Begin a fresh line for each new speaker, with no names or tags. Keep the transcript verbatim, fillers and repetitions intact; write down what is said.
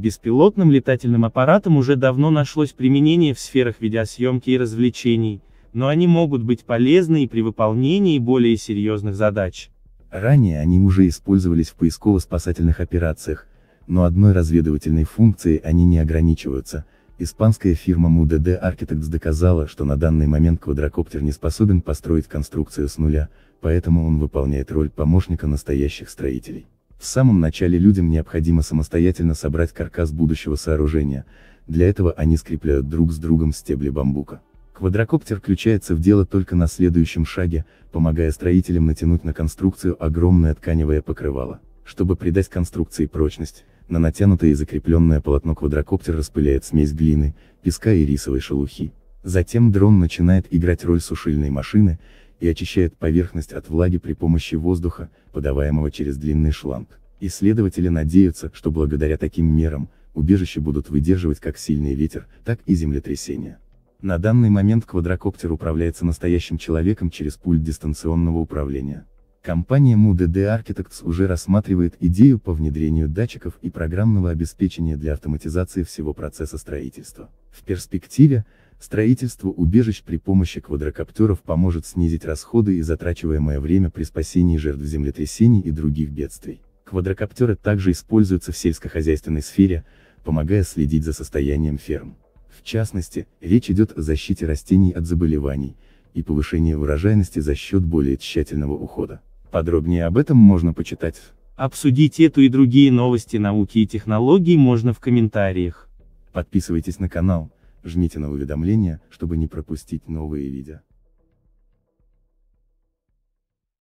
Беспилотным летательным аппаратам уже давно нашлось применение в сферах видеосъемки и развлечений, но они могут быть полезны и при выполнении более серьезных задач.
Ранее они уже использовались в поисково-спасательных операциях, но одной разведывательной функцией они не ограничиваются. Испанская фирма эм ю ди ди Architects доказала, что на данный момент квадрокоптер не способен построить конструкцию с нуля, поэтому он выполняет роль помощника настоящих строителей. В самом начале людям необходимо самостоятельно собрать каркас будущего сооружения, для этого они скрепляют друг с другом стебли бамбука. Квадрокоптер включается в дело только на следующем шаге, помогая строителям натянуть на конструкцию огромное тканевое покрывало. Чтобы придать конструкции прочность, на натянутое и закрепленное полотно квадрокоптер распыляет смесь глины, песка и рисовой шелухи. Затем дрон начинает играть роль сушильной машины и очищает поверхность от влаги при помощи воздуха, подаваемого через длинный шланг. Исследователи надеются, что благодаря таким мерам, убежища будут выдерживать как сильный ветер, так и землетрясения. На данный момент квадрокоптер управляется настоящим человеком через пульт дистанционного управления. Компания эм ю ди ди Architects уже рассматривает идею по внедрению датчиков и программного обеспечения для автоматизации всего процесса строительства. В перспективе, строительство убежищ при помощи квадрокоптеров поможет снизить расходы и затрачиваемое время при спасении жертв землетрясений и других бедствий. Квадрокоптеры также используются в сельскохозяйственной сфере, помогая следить за состоянием ферм. В частности, речь идет о защите растений от заболеваний и повышении урожайности за счет более тщательного ухода. Подробнее об этом можно почитать.
Обсудить эту и другие новости науки и технологий можно в комментариях.
Подписывайтесь на канал, жмите на уведомления, чтобы не пропустить новые видео.